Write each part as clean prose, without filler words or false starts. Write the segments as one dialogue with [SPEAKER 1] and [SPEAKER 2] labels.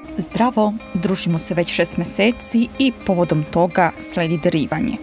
[SPEAKER 1] Zdravo, družimo se već 6 mjeseci i povodom toga sledi darivanje.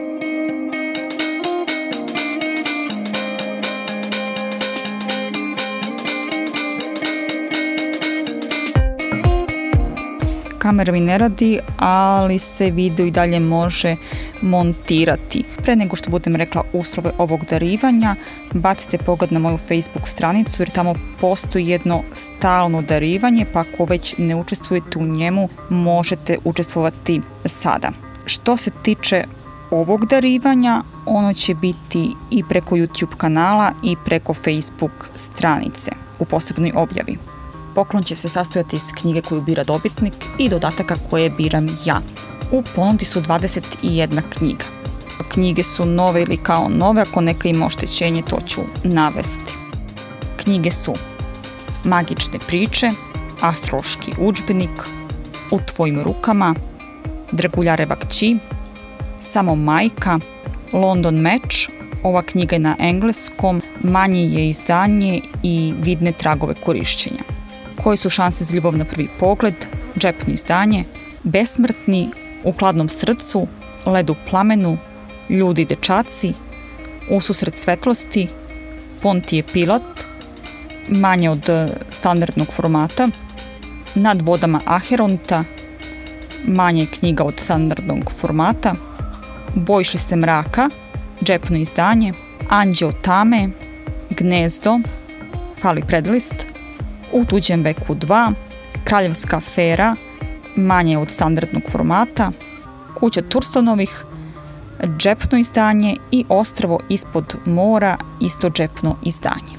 [SPEAKER 1] Kamera mi ne radi, ali se video i dalje može montirati. Pre nego što budem rekla uslove ovog darivanja, bacite pogled na moju Facebook stranicu jer tamo postoji jedno stalno darivanje, pa ako već ne učestvujete u njemu, možete učestvovati sada. Što se tiče ovog darivanja, ono će biti i preko YouTube kanala i preko Facebook stranice u posebnoj objavi. Poklon će se sastojati iz knjige koju bira dobitnik i dodataka koje biram ja. U ponudi su 21 knjiga. Knjige su nove ili kao nove, ako neka ima oštećenje to ću navesti. Knjige su Magične priče, Astrološki udžbenik, U tvojim rukama, Draguljareva kći, Samo majka, London meč, ova knjiga je na engleskom, manje je izdanje i vidne tragove korišćenja. Koje su šanse za ljubav na prvi pogled, džepno izdanje, Besmrtni, U hladnom srcu, Led u plamenu, Ljudi i dečaci, Ususret svetlosti, Pontije Pilat, manje od standardnog formata, Nad vodama Aheronta, manje knjiga od standardnog formata, Bojiš li se mraka, džepno izdanje, Anđeo tame, Gnezdo, fali predlist, U tuđem veku 2, Kraljevska afera, manje od standardnog formata, Kuća Turstonovih, džepno izdanje i Ostrvo ispod mora, isto džepno izdanje.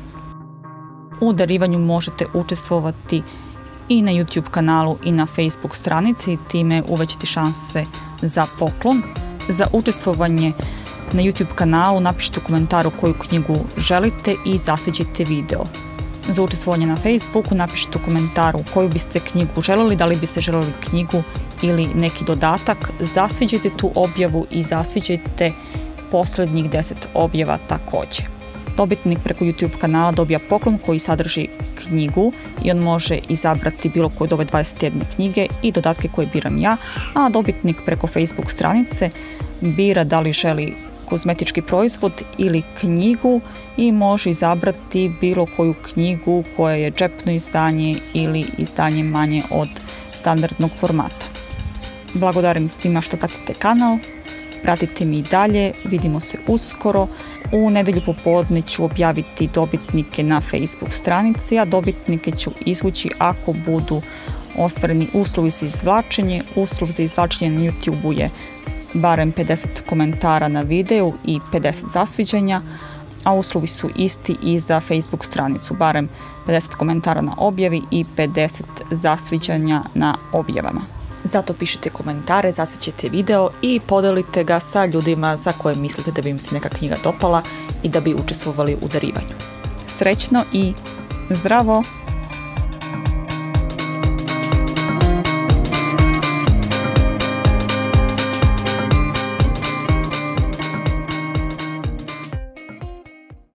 [SPEAKER 1] U darivanju možete učestvovati i na YouTube kanalu i na Facebook stranici, time uvećati šanse za poklon. Za učestvovanje na YouTube kanalu napišite u komentaru koju knjigu želite i zasviđajte video. Za učestvovanje na Facebooku napišite u komentaru koju biste knjigu želeli, da li biste želeli knjigu ili neki dodatak. Zasviđajte tu objavu i zasviđajte posljednjih 10 objava također. Dobitnik preko YouTube kanala dobija poklon koji sadrži knjigu i on može izabrati bilo koju od ove 21 knjige i dodatke koje biram ja, a dobitnik preko Facebook stranice bira da li želi kozmetički proizvod ili knjigu i može izabrati bilo koju knjigu koja je džepno izdanje ili izdanje manje od standardnog formata. Blagodarim svima što pratite kanal, pratite mi i dalje, vidimo se uskoro. U nedjelju popodne ću objaviti dobitnike na Facebook stranici, a dobitnike ću izvući ako budu ostvareni uslovi za izvlačenje. Uslov za izvlačenje na YouTube je barem 50 komentara na videu i 50 zasviđanja, a uslovi su isti i za Facebook stranicu, barem 50 komentara na objavi i 50 zasviđanja na objavama. Zato pišite komentare, zasviđajte video i podelite ga sa ljudima za koje mislite da bi im se neka knjiga dopala i da bi učestvovali u darivanju. Srećno i zdravo!